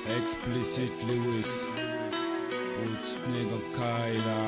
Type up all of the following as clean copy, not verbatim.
Explicit lyrics. Woods nigga Kyla.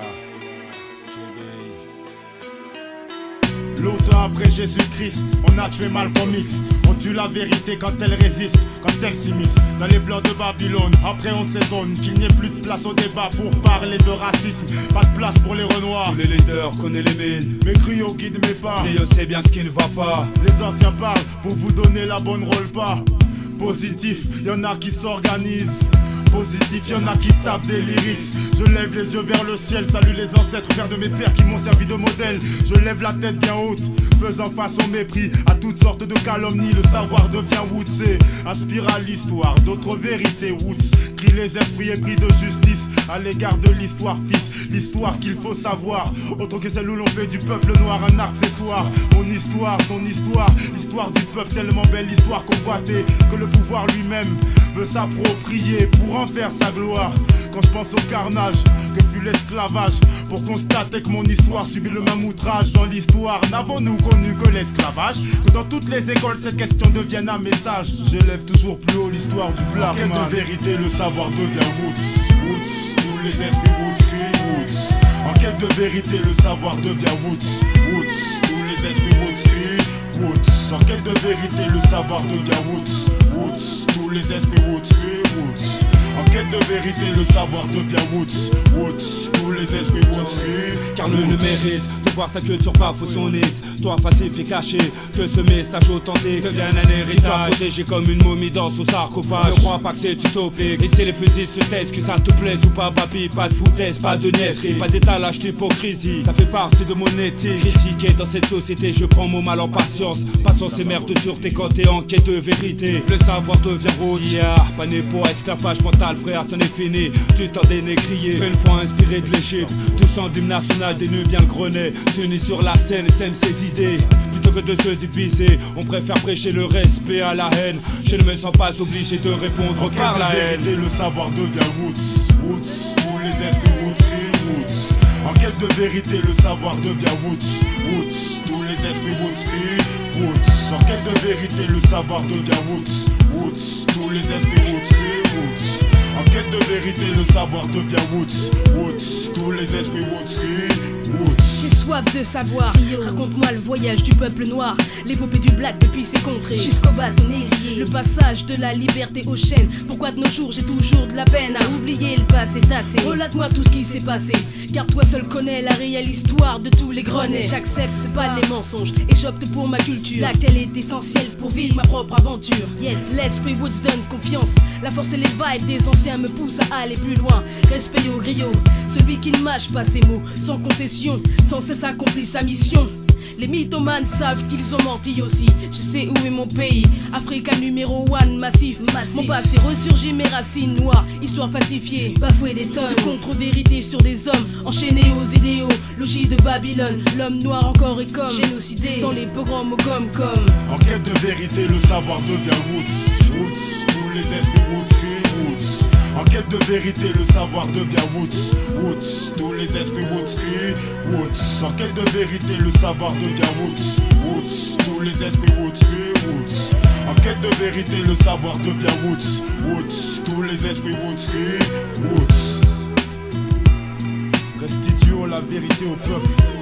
Longtemps après Jésus-Christ, on a tué Malcolm X. On tue la vérité quand elle résiste, quand elle s'immisce dans les blancs de Babylone. Après on s'étonne qu'il n'y ait plus de place au débat pour parler de racisme. Pas de place pour les renois. Tous les leaders connaissent les mines. Mes griots guident mes pas. Rio sait bien ce qui ne va pas. Les anciens parlent pour vous donner la bonne rôle pas. Positif, y'en a qui s'organisent. Positif, y'en a qui tapent des lyrics. Je lève les yeux vers le ciel, salue les ancêtres, pères de mes pères qui m'ont servi de modèle. Je lève la tête bien haute, faisant face au mépris à toutes sortes de calomnies. Le savoir devient Woods, inspire à l'histoire d'autres vérités. Woods crie les esprits épris de justice à l'égard de l'histoire, fils. L'histoire qu'il faut savoir, autre que celle où l'on fait du peuple noir un accessoire. Mon histoire, ton histoire, l'histoire du peuple tellement belle, l'histoire convoitée que le pouvoir lui-même veut s'approprier pour en faire sa gloire. Quand je pense au carnage que fut l'esclavage, pour constater que mon histoire subit le même outrage. Dans l'histoire, n'avons-nous connu que l'esclavage? Que dans toutes les écoles cette question devienne un message. J'élève toujours plus haut l'histoire du black. En quête de vérité, le savoir devient Woods. Woods, tous les esprits Woods, Woods. En quête de vérité, le savoir devient Woods. Woods, tous les esprits Woods, Woods. En quête de vérité, le savoir devient Woods. Woods, tous les esprits Woods, Woods. En quête de vérité, le savoir devient Woods. Woods, tous les esprits Woods. Car le mérite de voir sa culture pas faussonniste. Toi passif et caché, que ce message authentique devienne un héritage. Qu'il soit protégé comme une momie dans son sarcophage. Ne crois pas que c'est utopique. Et si les fusils se taisent, que ça te plaise ou pas, papi. Pas de foutaise, pas de niaiserie, pas d'étalage d'hypocrisie. Ça fait partie de mon éthique. Critiqué dans cette société, je prends mon mal en patience. Patience et merde de sûreté quand t'es en quête de vérité. Le savoir devient routière. Pas né pour esclavage mental, frère, c'en est fini. Tu t'en dénégrier. Une fois inspiré de l'Égypte, tous en hymne national, des nœuds bien le grenet. S'unissent sur la scène et s'aiment ses idées. Plutôt que de se diviser, on préfère prêcher le respect à la haine. Je ne me sens pas obligé de répondre par la haine. Le savoir devient Woods. Woods, tous les esprits Woods, Woods. En quête de vérité, le savoir devient Woods. Woods, tous les esprits Woods, Woods. En quête de vérité, le savoir devient Woods. Woods, tous les esprits Woods, Woods. En quête de vérité, le savoir devient Woods. Woods, tous les esprits Woods, Woods. J'ai soif de savoir, raconte-moi le voyage du peuple noir, l'épopée du black depuis ses contrées jusqu'au bâton négrier, le passage de la liberté aux chaînes. Pourquoi de nos jours j'ai toujours de la peine à oublier le passé tassé? Relate-moi tout ce qui s'est passé, car toi seul connais la réelle histoire de tous les grenets. J'accepte pas les mensonges et j'opte pour ma culture. L'acte elle est essentielle pour vivre ma propre aventure. Yes, l'esprit Woods donne confiance, la force et les vibes des anciens me poussent à aller plus loin. Respect au griot, celui qui ne mâche pas ses mots sans concession, sans cesse accomplit sa mission. Les mythomanes savent qu'ils ont menti aussi. Je sais où est mon pays, Africa numéro 1, massif. Mon passé ressurgit, mes racines noires, histoire falsifiée, bafouée des tonnes de contre-vérités sur des hommes enchaînés aux idéaux. Logis de Babylone, l'homme noir encore est comme génocidé dans les pogroms au gomme comme. En quête de vérité, le savoir devient Woods. Woods, tous les esprits Woods, Woods. En quête de vérité, le savoir devient Woods. Woods, tous les esprits Woods, Woods. En quête de vérité, le savoir devient Woods. Woods, tous les esprits Woods, Woods. En quête de vérité, le savoir devient Woods. Woods, tous les esprits Woods, Woods. Restituons la vérité au peuple.